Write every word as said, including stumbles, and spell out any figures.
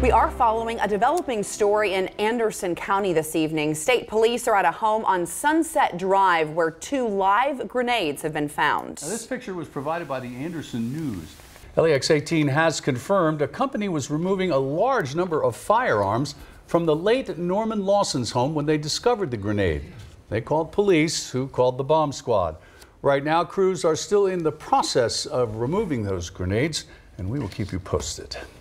We are following a developing story in Anderson County this evening. State police are at a home on Sunset Drive where two live grenades have been found. Now, this picture was provided by the Anderson News. L A X eighteen has confirmed a company was removing a large number of firearms from the late Norman Lawson's home when they discovered the grenade. They called police, who called the bomb squad. Right now, crews are still in the process of removing those grenades, and we will keep you posted.